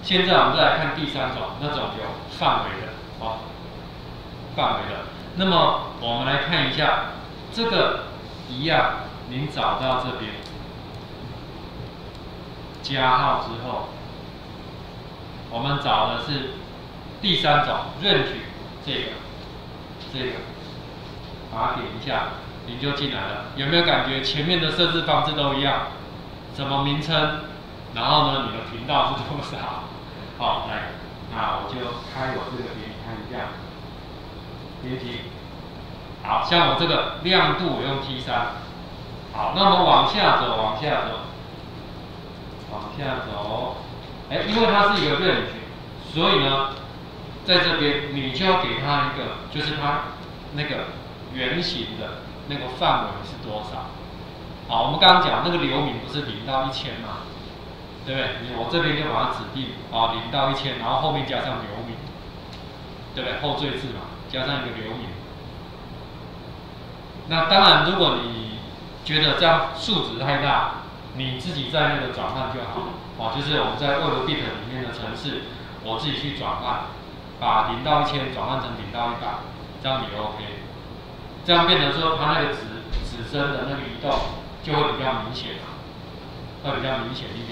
现在我们再来看第三种，那种有范围的，范围的。那么我们来看一下，这个一样，您找到这边，加号之后，我们找的是第三种range，这个，把它点一下，您就进来了。有没有感觉前面的设置方式都一样？什么名称，然后呢，你的频道是多少？好，来，那我就开我这个给你看一下。编辑，好像我这个亮度我用 T3，好，那么往下走，因为它是一个range，所以呢，在这边你就要给它一个，就是它那个圆形的那个范围是多少？好，我们刚刚讲那个流明不是0到1000吗？对不对？我这边就把它指定0到1000，然后后面加上流明，对不对？后缀字嘛。加上一个流明，那当然，如果你觉得这样数值太大，你自己在那个转换就好，就是我们在2bit里面的程式，我自己去转换，把0到1000转换成0到100，这样也 OK。这样变成说它那个指针的那个移动就会比较明显，会比较明显一点。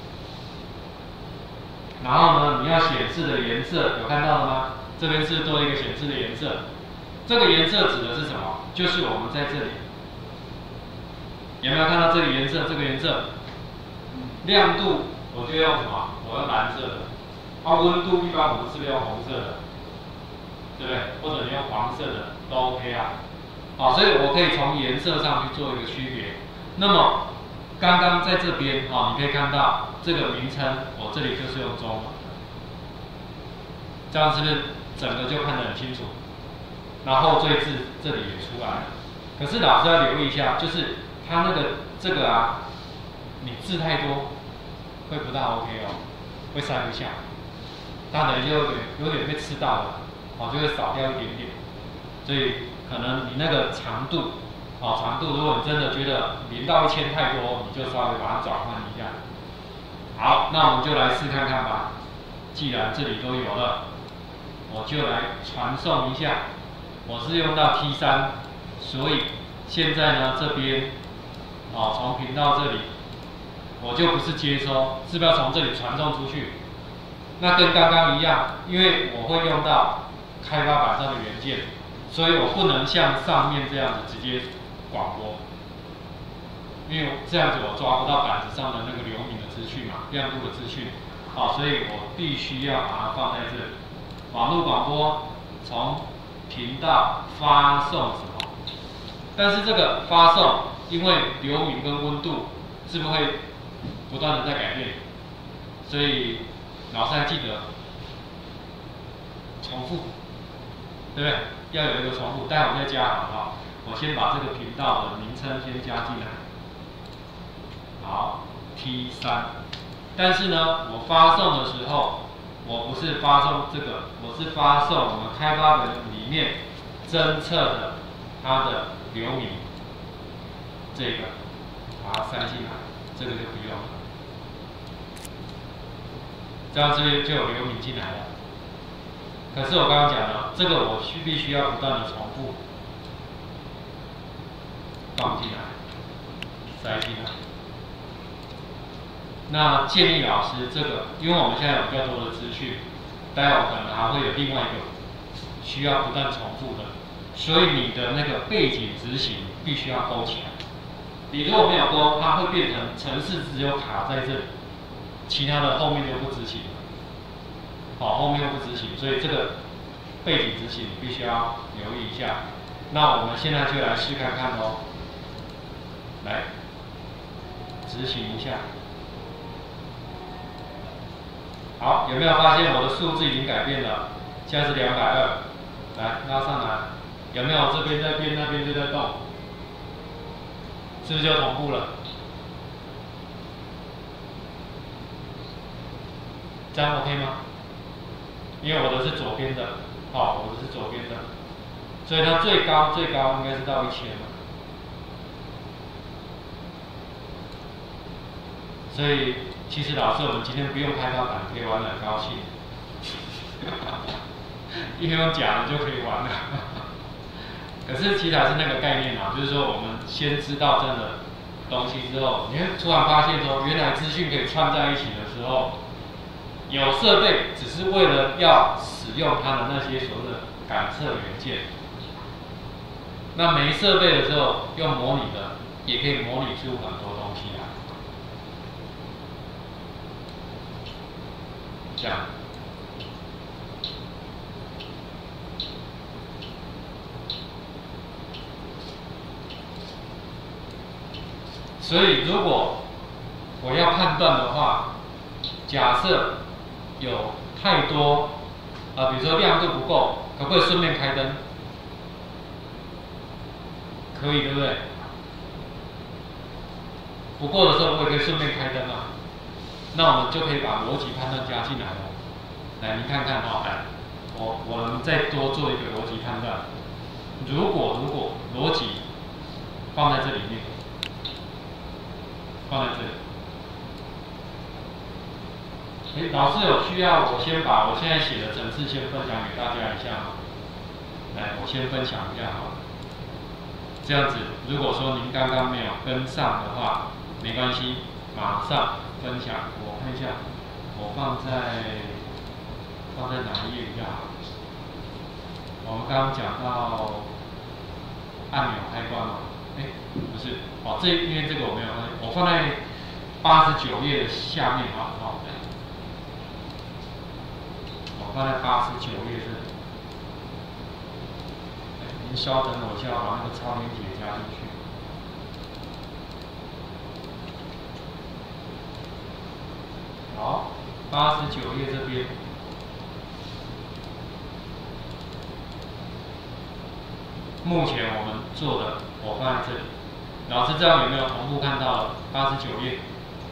然后呢，你要显示的颜色有看到了吗？这边是做一个显示的颜色，这个颜色指的是什么？就是我们在这里有没有看到这个颜色？这个颜色亮度我就用什么？我用蓝色的。温度一般我们是用红色的，对不对？或者你用黄色的都 OK 啊。好，所以我可以从颜色上去做一个区别。那么刚刚在这边你可以看到这个名称，我这里就是用中文，这样是不是？整个就看得很清楚，然后缀字这里也出来了。可是老师要留意一下，就是它这个你字太多会不大 OK 会塞不下，它等于就有点被吃到了，就会少掉一点点。所以可能你那个长度，如果你真的觉得0到1000太多，你就稍微把它转换一下。好，那我们就来试看看吧。既然这里都有了。我就来传送一下，我是用到 T3， 所以现在呢这边从频道这里，我就不是接收，是不是要从这里传送出去？那跟刚刚一样，因为我会用到开发板上的元件，所以我不能像上面这样子直接广播，因为这样子我抓不到板子上的那个流明的资讯嘛，亮度的资讯，所以我必须要把它放在这里。网络广播从频道发送什么？但是这个发送，因为流明跟温度是不是会不断的在改变？所以老师还记得重复，对不对？要有一个重复，待会儿再加好不好？我先把这个频道的名称先加进来。好 ，T3。但是呢，我发送的时候。我不是发送这个，我是发送我们开发本里面侦测的它的流明，这个把它塞进来，这个就不用了。这样这边就有流明进来了。可是我刚刚讲了，这个我必须要不断的重复放进来，塞进来。那建议老师这个，因为我们现在有比较多的资讯，待会可能还会有另外一个需要不断重复的，所以你的那个背景执行必须要勾起来。你如果没有勾，它会变成程式只有卡在这里，其他的后面就不执行了。后面又不执行，所以这个背景执行你必须要留意一下。那我们现在就来试看看喽，来执行一下。好，有没有发现我的数字已经改变了？现在是220，来拉上来，有没有这边在变，那边就在动？是不是就同步了？这样 OK 吗？因为我的是左边的，我的是左边的，所以它最高应该是到1000了。所以其实老师，我们今天不用开到板，可以玩得很高兴，因为用假的就可以玩了。可是其实还是那个概念啊，就是说我们先知道真的东西之后，你会突然发现说，原来资讯可以串在一起的时候，有设备只是为了要使用它的那些所谓的感测元件。那没设备的时候，用模拟的也可以模拟出很多东西来。这样。所以，如果我要判断的话，假设有太多，比如说亮度不够，可不可以顺便开灯？可以，对不对？不够的时候，我也可以顺便开灯啊。那我们就可以把逻辑判断加进来了。来，你看看哈，来，我们再多做一个逻辑判断。如果逻辑放在这里面。放在这里。老师有需要，我先把我现在写的程式先分享给大家一下吗？来，我先分享一下好了。这样子，如果说您刚刚没有跟上的话，没关系，马上分享。我看一下，我放在哪一页比较好？我们刚刚讲到按钮开关嘛。不是，因为这个我没有放，我放在89页的下面好不好？我放在89页这里。您稍等我一下，把那个超链接加进去。好，89页这边。目前我们做的，我放在这里。老师这样有没有同步看到了89页？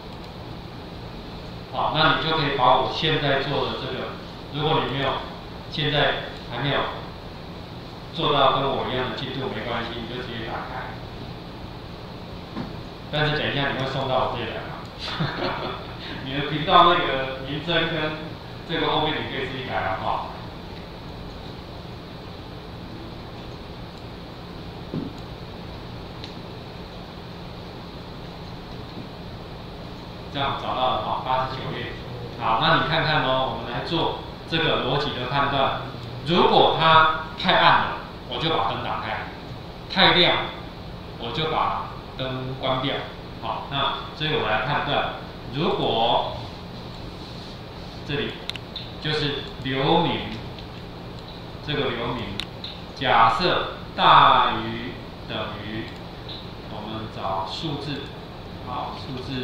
好，那你就可以把我现在做的这个，如果你没有现在还没有做到跟我一样的进度，没关系，你就直接打开。但是等一下你会送到我这里来吗？你的频道那个名称跟这个后面你可以自己改好不好？这样找到了哈，89页。好，那你看看哦，我们来做这个逻辑的判断。如果它太暗了，我就把灯打开；太亮，我就把灯关掉。好，那所以我来判断，如果这里就是流明，这个流明，假设大于等于，我们找数字，好，数字。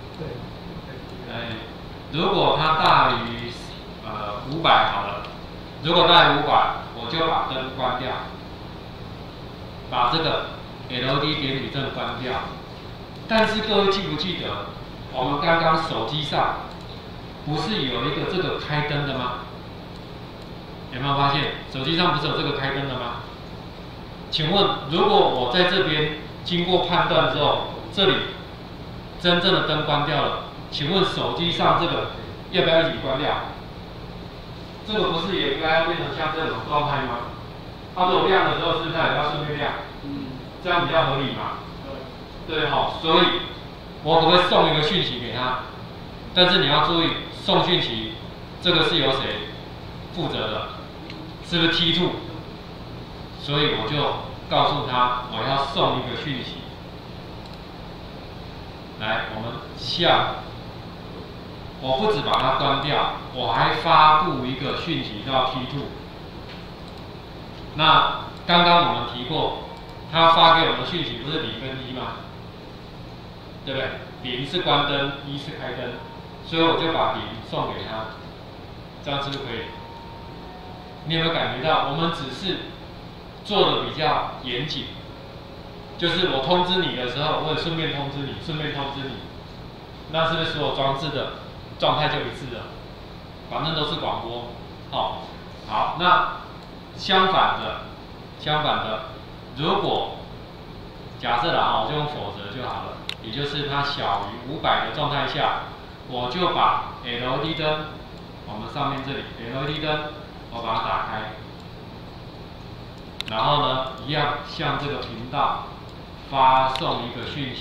如果它大于500好了，如果大于500，我就把灯关掉，把这个 LED 点矩阵关掉。但是各位记不记得，我们刚刚手机上不是有一个这个开灯的吗？有没有发现手机上不是有这个开灯的吗？请问，如果我在这边经过判断之后，这里真正的灯关掉了，请问手机上这个要不要一起关掉？这个不是也应该要变成像这种状态吗？它如果亮的时候，是不是它也要顺便亮？这样比较合理嘛？对，好，所以我可不可以送一个讯息给他？但是你要注意，送讯息这个是由谁负责的？是不是 T2？ 所以我就告诉他，我要送一个讯息。来，我们我不止把它关掉，我还发布一个讯息到 T2。那刚刚我们提过，他发给我们的讯息不是0跟1吗？对不对？0是关灯，1是开灯，所以我就把0送给他，这样是不是可以？你有没有感觉到，我们只是做的比较严谨？就是我通知你的时候，我也顺便通知你，那是不是所有装置的状态就一致了？反正都是广播，好，那相反的，如果假设啦，我就用否则就好了，也就是它小于500的状态下， 我就把 LED 灯，我们上面这里 LED 灯，我把它打开，然后呢，一样向这个频道发送一个讯息，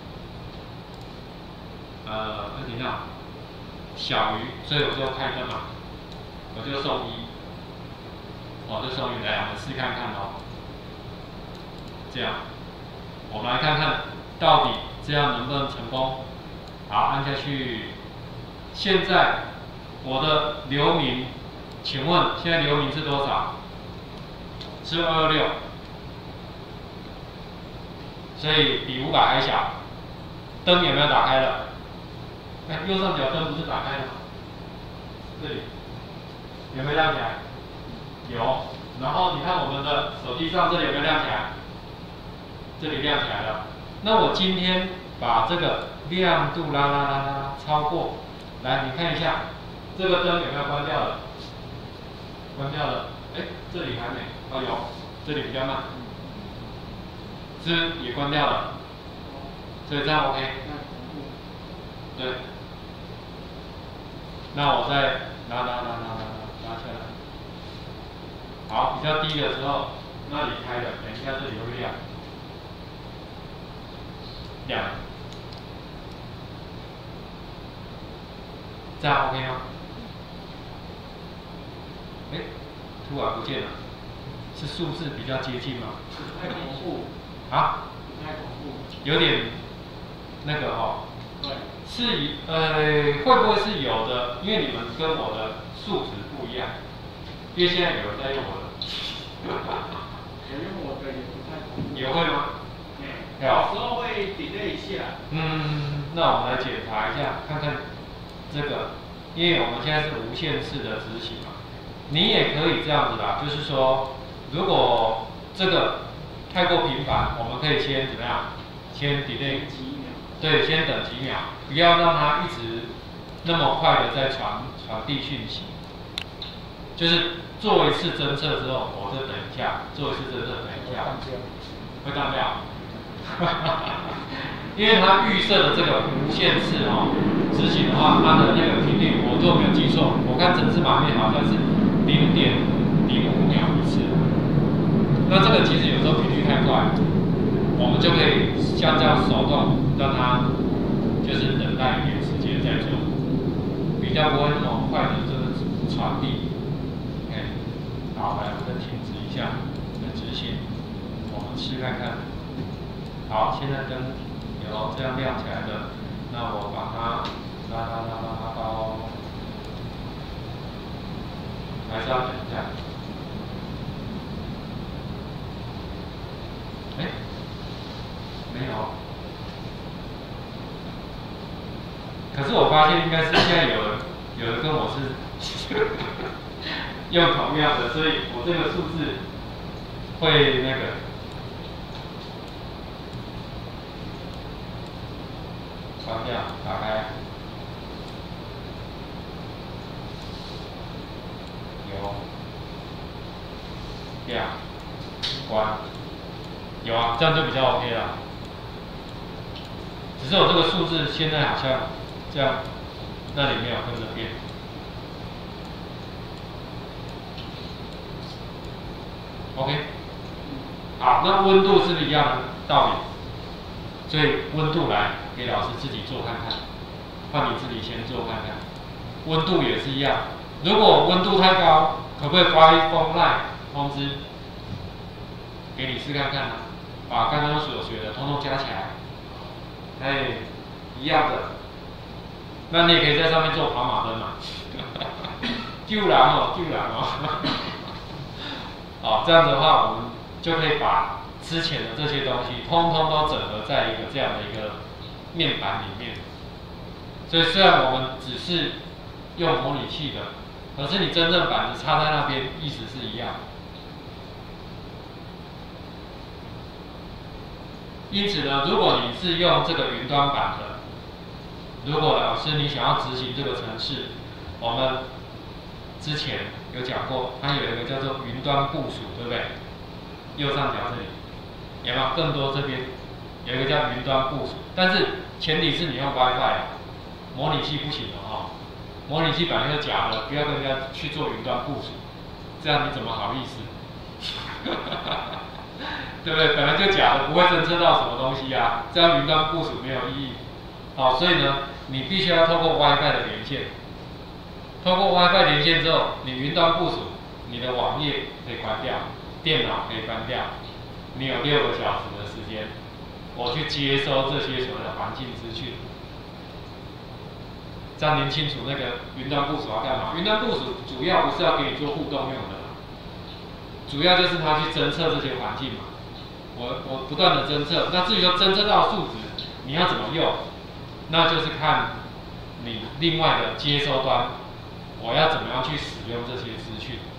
等一下，小于，所以我就开灯嘛，我就送1，我就送1，来，我们试看看哦。这样，我们来看看到底这样能不能成功。好，按下去。现在我的流明，请问现在流明是多少？是226，所以比500还小。灯有没有打开了？哎，右上角灯不是打开了吗？这里有没有亮起来？有。然后你看我们的手机上这里有没有亮起来？这里亮起来了。那我今天把这个亮度拉超过，来你看一下，这个灯有没有关掉了？关掉了。哎，这里还没。哦，有，这里比较慢。也关掉了，所以这样 OK。对。那我再拉下来。好，比较低的时候，那里开的，等一下这里会亮。亮，这样 OK 吗？哎，突然不见了，是数字比较接近吗？ 太恐怖。 啊？ 太恐怖。 有点那个哦。 对。 会不会是有的？因为你们跟我的数值不一样，因为现在有人在用我的。 我用我的也不太恐怖。 也会吗？ 有时候会 delay 一下。 那我们来检查一下，看看这个，因为我们现在是无限式的执行嘛，你也可以这样子啦，就是说，如果这个太过频繁，我们可以先怎么样？先 delay 几秒。 对，先等几秒，不要让它一直那么快的在传递讯息。就是做一次侦测之后，我再等一下，做一次侦测等一下，会断掉。因为它预设的这个无限次执行的话，它的那个频率，我如果没有记错，我看程式码面好像是0.05秒一次。那这个其实有时候频率太快，我们就可以像这样手动让它就是等待一点时间再做，比较不会那么快的这个传递。OK， 好，来我们再停止一下，再执行，我们试看看。好，现在灯有这样亮起来的，那我把它拉到，还是要等一下。哎，没有。可是我发现应该是现在有人跟我是用同样的，所以我这个数字会那个。关掉，打开，有，亮，关，有啊，这样就比较 OK 了。只是我这个数字现在好像这样，那里没有跟着变。OK， 好，那温度是不是一样的道理？所以温度来给老师自己做看看，换你自己先做看看。温度也是一样，如果温度太高，可不可以发一封 LINE 通知给你试看看啊？把刚刚所学的通通加起来，哎，一样的。那你也可以在上面做跑马灯嘛，救人哦。好，这样子的话，我们就可以把之前的这些东西，通通都整合在一个这样的一个面板里面。所以虽然我们只是用模拟器的，可是你真正板子插在那边，意思是一样。因此呢，如果你是用这个云端版的，如果老师你想要执行这个程式，我们之前有讲过，它有一个叫做云端部署，对不对？右上角这里。有没有更多？这边有一个叫云端部署，但是前提是你用 WiFi， 模拟器不行了哦，模拟器本来就是假的，不要跟人家去做云端部署，这样你怎么好意思？对不对？本来就假的，不会侦测到什么东西啊，这样云端部署没有意义。好，所以呢，你必须要透过 WiFi 的连线，透过 WiFi 连线之后，你云端部署，你的网页可以关掉，电脑可以关掉，你有6个小时的时间，我去接收这些所谓的环境资讯。这样您清楚那个云端部署要干嘛？云端部署主要不是要给你做互动用的，主要就是它去侦测这些环境嘛。我不断的侦测，那至于说侦测到数值，你要怎么用，那就是看你另外的接收端，我要怎么样去使用这些资讯。